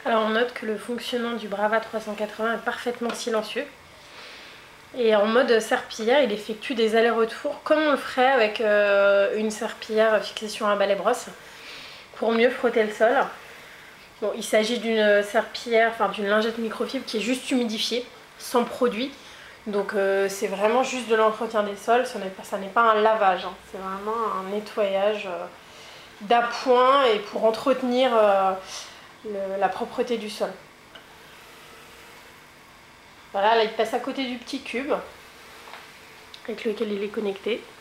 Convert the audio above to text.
Alors on note que le fonctionnement du Brava 380 est parfaitement silencieux. Et en mode serpillière, il effectue des allers-retours comme on le ferait avec une serpillière fixée sur un balai brosse pour mieux frotter le sol. Bon, il s'agit d'une serpillière, enfin d'une lingette microfibre qui est juste humidifiée, sans produit. Donc c'est vraiment juste de l'entretien des sols, ça n'est pas un lavage, hein. C'est vraiment un nettoyage d'appoint et pour entretenir la propreté du sol. Voilà, là il passe à côté du petit cube avec lequel il est connecté.